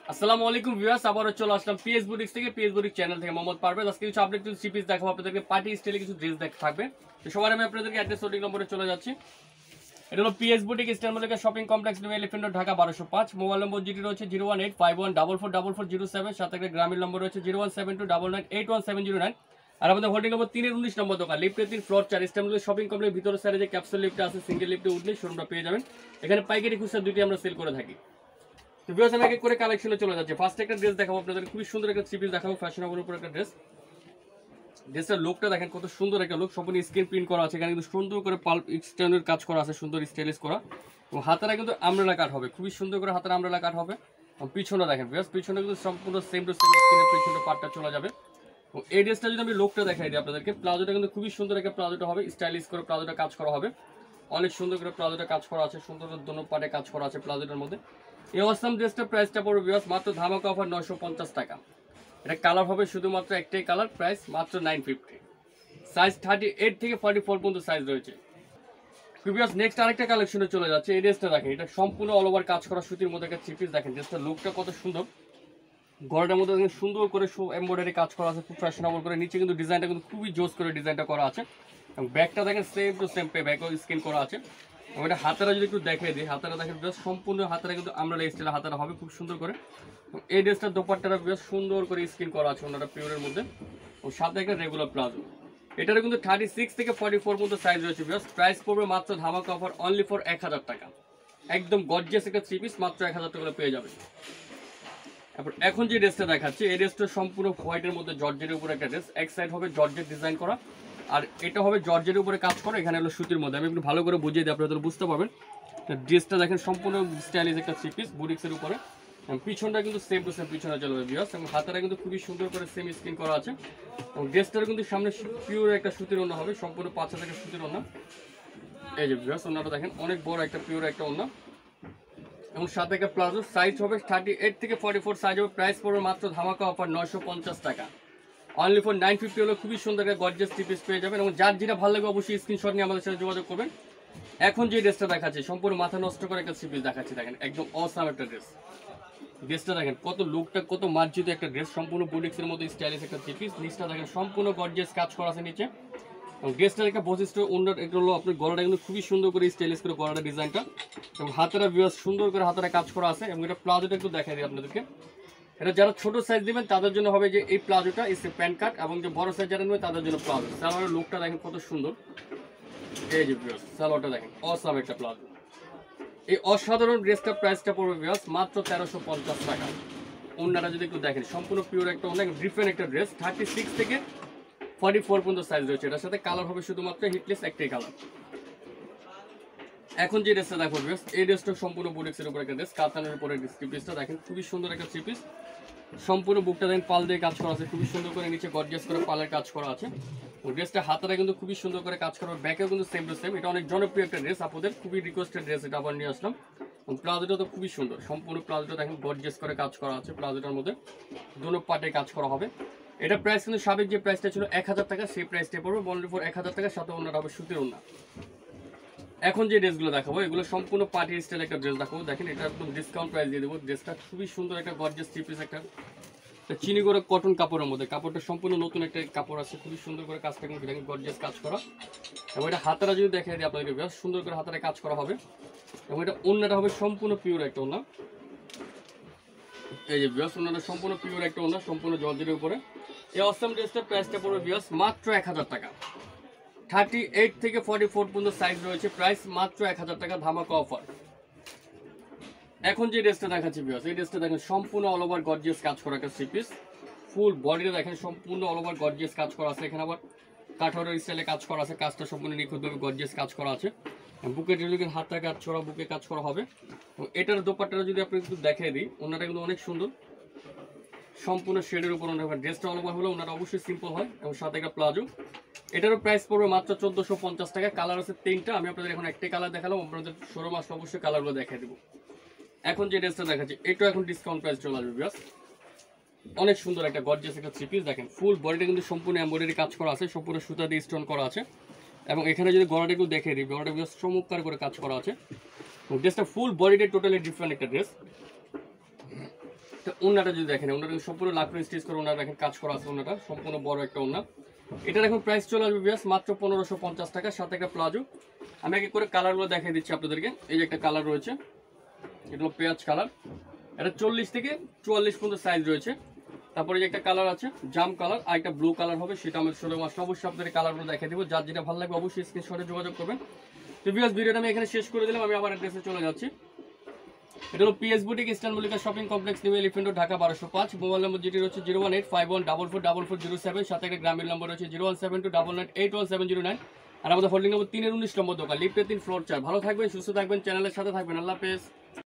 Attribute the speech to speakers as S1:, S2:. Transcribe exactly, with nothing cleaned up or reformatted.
S1: আসসালামু আলাইকুম ভিউয়ার্স, আবারও চলে আসলাম পিএস বুটিক্স থেকে। পিএস বুটিক চ্যানেল থেকে মোহাম্মদ পারভেজ। আজকে কিছু আপডেট কিছু থ্রি পিস দেখাবো আপনাদেরকে। পার্টি স্টাইলে কিছু ড্রেস দেখ থাকবে। তো সবার আমি আপনাদেরকে অ্যাড্রেস ওটিং নম্বরে চলে যাচ্ছি। এটা হলো PS boutique Eastern Mallika shopping complex, New Elephant Road, Dhaka বারোশো পাঁচ। মোবাইল নম্বর যেটি রয়েছে zero one eight five one double four double four zero seven. সাথে একটা গ্রামীণ নম্বর রয়েছে zero one seven two double nine eight one seven zero nine. আর আমাদের holding নম্বর তিনের উনিশ নম্বর দোকান, লিফটের তিন, ফ্লোর চার, ইস্টার্ন মল্লিকা শপিং কমপ্লেক্স ভিতরে সাইডে যে ক্যাপসুল লিফটে আছে, সিঙ্গেল লিফটে উঠলে শোরুমটা পেয়ে যাবেন। এখানে পাইকারি খুচরা দুটি আমরা সেল করে থাকি। তো ভিউয়ার্স, আমি এক এক করে কালেকশনে চলে যাচ্ছে। ফার্স্ট একটা ড্রেস দেখাবো আপনাদের, খুবই সুন্দর একটা থ্রি পিস দেখাবো, ফ্যাশনেবল উপর একটা ড্রেস। ড্রেসটার লুকটা দেখেন, কত সুন্দর একটা লুক, সম্পূর্ণ স্ক্রিন প্রিন্ট করা আছে। এখানে কিন্তু সুন্দর করে পাল্প এক্সটেন্ডের কাজ করা আছে, সুন্দর স্টাইলিশ করা। এবং হাতারা কিন্তু আমরেলা কাট হবে, খুবই সুন্দর করে হাতারা আমরেলা কাট হবে। এবং পিছনে দেখেন ভিউয়ার্স, পিছনে কিন্তু সম্পূর্ণ সেম টু সেম স্ক্রিনের পিছনে পার্টটা চলে যাবে। এবং এই ড্রেসটা যদি আমি লুকটা দেখাই দিই আপনাদেরকে, প্লাজোটা কিন্তু খুবই সুন্দর একটা প্লাজোটা হবে, স্টাইলিশ করে প্লাজোটা কাজ করা হবে। অনেক সুন্দর করে প্লাজোটা কাজ করা আছে, সুন্দর করে দোনো পার্টে কাজ করা আছে প্লাজোটার মধ্যে। এই অসাম ড্রেসটার প্রাইসটা পড়বে ভিউয়ার্স মাত্র ধামাকা অফার নয়শো পঞ্চাশ টাকা। এটা কালার হবে শুধুমাত্র একটাই কালার, প্রাইস মাত্র nine fifty. Size thirty eight থেকে ফর্টি ফোর পর্যন্ত সাইজ রয়েছে। ভিউয়ার্স, নেক্সট আরেকটা কালেকশনে চলে যাচ্ছে। এই ড্রেসটা দেখেন, এটা সম্পূর্ণ অল ওভার কাজ করা সুতির মধ্যে একটা থ্রি পিস। দেখেন ড্রেসটার লুকটা কত সুন্দর, গলাটার মধ্যে দেখেন সুন্দর করে এমব্রয়ডারি কাজ করা আছে, খুব ফ্যাশনেবল করে। নিচে কিন্তু ডিজাইনটা কিন্তু খুবই জোস করে ডিজাইনটা করা আছে। এবং ব্যাগটা দেখেন সেম টু সেম পে ব্যাগও স্ক্রিন করা আছে। এবং এটা হাতারা যদি একটু দেখিয়ে দিই, হাতারা দেখেন বেশ সম্পূর্ণ হাতারা কিন্তু আমরা স্টাইলে হাতারা হবে খুব সুন্দর করে। এই ড্রেসটার দোপাট্টাটা বেশ সুন্দর করে স্ক্রিন করা আছে ওনারা পিওরের মধ্যে। ও সাথে একটা রেগুলার প্লাজো। এটারও কিন্তু থার্টি সিক্স থেকে ফর্টি ফোর পর্যন্ত সাইজ রয়েছে। প্রাইস পড়বে মাত্র ধামাকা অফার অনলি ফর এক হাজার টাকা। একদম গর্জিয়াস একটা থ্রি পিস, মাত্র এক হাজার টাকা পেয়ে যাবে। তারপর এখন যে ড্রেসটা দেখাচ্ছি, এই ড্রেসটা সম্পূর্ণ হোয়াইটের মধ্যে জর্জের উপরে একটা ড্রেস। এক সাইড হবে জর্জের ডিজাইন করা, আর এটা হবে জর্জের উপরে কাজ করা। এখানে হলো সুতির মধ্যে। আমি একটু ভালো করে বুঝিয়ে দিই, আপনারা বুঝতে পারবেন। ড্রেসটা দেখেন সম্পূর্ণ স্টাইলিশ একটা থ্রি পিস, বুটিক্সের উপরে। পিছনটা কিন্তু সেম টু সেম পিছনে চলবে ভিউয়ার্স। এবং হাতাটা কিন্তু খুবই সুন্দর করে সেম স্ক্রিন করা আছে। এবং ড্রেসটার কিন্তু সামনে পিওর একটা সুতির ওড়না হবে, সম্পূর্ণ পাঁচ থেকে সুতির ওড়না। এই যে ভিউয়ার্স, ওড়নাটা দেখেন অনেক বড় একটা পিওর একটা ওড়না। এবং সাথে একটা প্লাজো, সাইজ হবে থার্টি এইট থেকে ফর্টি ফোর সাইজ হবে। প্রাইস পড়বে মাত্র ধামাকা অফার নয়শো পঞ্চাশ টাকা। অনলি ফর নাইন ফিফটি হলে খুবই সুন্দর একটা গর্জিয়াস থ্রি পিস পেয়ে যাবেন। এবং যার যেটা ভালো লাগবে অবশ্যই স্ক্রিনশট নিয়ে আমাদের সাথে যোগাযোগ করবেন। এখন যে ড্রেসটা দেখাচ্ছি, সম্পূর্ণ মাথা নষ্ট করে একটা থ্রি পিস দেখাচ্ছি। দেখেন একদম অসাম একটা ড্রেস। ড্রেসটা দেখেন কত লুকটা, কত মার্জিত একটা ড্রেস, সম্পূর্ণ বুটিক্সের মধ্যে স্টাইলিশ একটা থ্রি পিস। নিচটা দেখেন সম্পূর্ণ গর্জিয়াস কাজ করা আছে নিচে। এবং ড্রেসটার একটা বৈশিষ্ট্য অন্য একটা হলো আপনার গলাটা কিন্তু খুবই সুন্দর করে স্টাইলিশ করে গলাটা ডিজাইনটা। এবং হাতেরা ভিউয়ার্স সুন্দর করে হাতেরা কাজ করা আছে। এবং এটা প্লাজোটা একটু দেখাই দিই আপনাদেরকে। এটা যারা ছোট সাইজ দিবেন তাদের জন্য হবে যে এই প্লাজোটা, এই প্যান্ট কাট। এবং যে বড় সাইজ যারা নেবে তাদের জন্য প্লাজো। সালোয়ারের লুকটা দেখেন কত সুন্দর। এই যে ভিউয়ার্স, সালোয়ারটা দেখেন অসাম একটা প্লাজো। এই অসাধারণ ড্রেসটার প্রাইসটা পড়বে ভিউয়ার্স মাত্র তেরোশো পঞ্চাশ টাকা। ওড়নাটা যদি একটু দেখেন, সম্পূর্ণ পিওর একটা ওড়না, ডিফারেন্ট একটা ড্রেস। থার্টি সিক্স থেকে ফর্টি ফোর পর্যন্ত সাইজ রয়েছে। এটার সাথে কালার হবে শুধুমাত্র হিটলেস একটাই কালার। এখন যে ড্রেসটা দেখো ভিউয়ার্স, এই ড্রেসটা সম্পূর্ণ বুটিক্সের উপর একটা ড্রেস, কাতানের উপরে থ্রি পিসটা দেখেন খুবই সুন্দর একটা থ্রি পিস। সম্পূর্ণ বুকটা দেখেন পাল দিয়ে কাজ করা আছে, খুবই সুন্দর করে নিচে গর্জিয়াস করে পালের কাজ করা আছে। ড্রেসটা হাতাটা কিন্তু খুবই সুন্দর করে কাজ করা, ব্যাকেও কিন্তু সেম টু সেম। এটা অনেক জনপ্রিয় একটা ড্রেস, আপনাদের খুবই রিকোয়েস্টেড ড্রেস, এটা আবার নিয়ে আসলাম। প্লাজোটা তো খুবই সুন্দর, সম্পূর্ণ প্লাজোটা দেখেন গর্জিয়াস করে কাজ করা আছে। প্লাজোটার মধ্যে দুটো পার্টে কাজ করা হবে। এটা প্রাইস কিন্তু সাবেক যে প্রাইসটা ছিল এক হাজার টাকা, সেই প্রাইসটা পড়বে অনলি ফর এক হাজার টাকার সাথে ওনারা হবে সুতির ওড়না। এখন যে ড্রেসগুলো দেখাবো এগুলো সম্পূর্ণ পার্টি স্টাইল একটা ড্রেস দেখাবো। দেখেন এটা একদম ডিসকাউন্ট প্রাইস দিয়ে দেবো। ড্রেসটা খুবই সুন্দর একটা গর্জিয়াস থ্রি পিস, একটা চিনি করে কটন কাপড়ের মধ্যে। কাপড়টা সম্পূর্ণ নতুন একটা কাপড় আছে, খুবই সুন্দর করে কাজটা কিন্তু দেখেন গর্জিয়াস কাজ করা। এবং এটা হাতারা যদি দেখাই দিই আপনাদেরকে, বেশ সুন্দর করে হাতারে কাজ করা হবে। এবং এটা ওড়নাটা হবে সম্পূর্ণ পিওর একটা ওড়না। এই যে বিয়াস, ওড়নাটা সম্পূর্ণ পিওর একটা ওড়না, সম্পূর্ণ জর্জের উপরে। এই অসাম ড্রেসটার প্রাইসটা পড়বে বিয়াস মাত্র এক হাজার টাকা। থার্টি এইট থেকে ফর্টি ফোর পর্যন্ত সাইজ রয়েছে। প্রাইস মাত্র এক হাজার টাকা, ধামাকা অফার। এখন যে ড্রেসটা দেখাচ্ছি বিয়াস, এই ড্রেসটা দেখেন সম্পূর্ণ অল ওভার গর্জিয়াস কাজ করা একটা থ্রি পিস। ফুল বডিটা দেখেন সম্পূর্ণ অল ওভার গর্জিয়াস কাজ করা আছে। এখানে আবার কাঠোরের স্টাইলে কাজ করা আছে, কাজটা সম্পূর্ণ নিখুঁতভাবে গর্জিয়াস কাজ করা আছে। বুকের রিলিকের হাতটা কাজ করা, বুকে কাজ করা হবে। এটার দোপাট্টাটা যদি আপনি একটু দেখিয়ে দিই, ওনাটা কিন্তু অনেক সুন্দর, সম্পূর্ণ শেডের উপর ওনার ড্রেসটা অল ওভার হলে ওনারা অবশ্যই সিম্পল হয়। এবং সাথে একটা প্লাজো। এটারও প্রাইস পড়বে মাত্র চোদ্দোশো পঞ্চাশ টাকা। কালার আছে তিনটা, আমি আপনাদের এখন একটাই কালার দেখালাম, আপনাদের শোরুম আসলে অবশ্যই কালারগুলো দেখিয়ে দেবো। এখন যে ড্রেসটা দেখাচ্ছি এটাও এখন ডিসকাউন্ট প্রাইস চলে আসবে বিয়াস। অনেক সুন্দর একটা গর্জিয়াস একটা থ্রি পিস। দেখেন ফুল বডিটা কিন্তু সম্পূর্ণ এমব্রয়ডারি কাজ করা আছে, সম্পূর্ণ সুতা দিয়ে স্টোন করা আছে। এবং এখানে যদি গলাটা একটু দেখে দিই, গলাটা বেশ চমৎকার করে কাজ করা আছে। ড্রেসটা ফুল বডিটা টোটালি ডিফারেন্ট একটা ড্রেস। আচ্ছা ওন্নাটা যদি দেখেন, ওন্নাটা সম্পূর্ণ লাকড়ি স্টিচ করে ওন্না দেখেন কাজ করা আছে, ওন্নাটা সম্পূর্ণ বড় একটা ওন্না। এটার এখন প্রাইস চলে আসবে ভিউয়ার্স মাত্র পনেরোশো পঞ্চাশ টাকা, সাথে একটা প্লাজো। আমি এক এক করে কালারগুলো দেখিয়ে দিচ্ছি আপনাদেরকে। এই যে একটা কালার রয়েছে, এটা হলো পেঁয়াজ কালার, এটা চল্লিশ থেকে চুয়াল্লিশ পর্যন্ত সাইজ রয়েছে। তারপরে যে একটা কালার আছে জাম কালার, আর একটা ব্লু কালার হবে, সেটা আমি ষোলো মাস অবশ্যই আপনাদের কালারগুলো দেখিয়ে দেবো। যার যেটা ভালো লাগবে অবশ্যই স্ক্রিনশটে যোগাযোগ করবেন। তো ভিউয়ার্স ভিডিওটা আমি এখানে শেষ করে দিলাম, আমি আবার অ্যাড্রেসে চলে যাচ্ছি। এটা হলো PS boutique Eastern Mallika shopping complex New Elephant Road Dhaka বারোশো পাঁচ। মোবাইল নম্বর যেটি রয়েছে zero one eight five one double four double four zero seven, সাথে একটা গ্রামের নম্বর রয়েছে zero one seven two double nine eight one seven zero nine. আর আমাদের হোল্ডিং নম্বর তিনের উনিশ নম্বর দোকান, লিফটের তিন ফ্লোর চার। ভালো থাকবেন, সুস্থ থাকবেন, চ্যানেলের সাথে থাকবেন। আল্লাহ হাফেজ।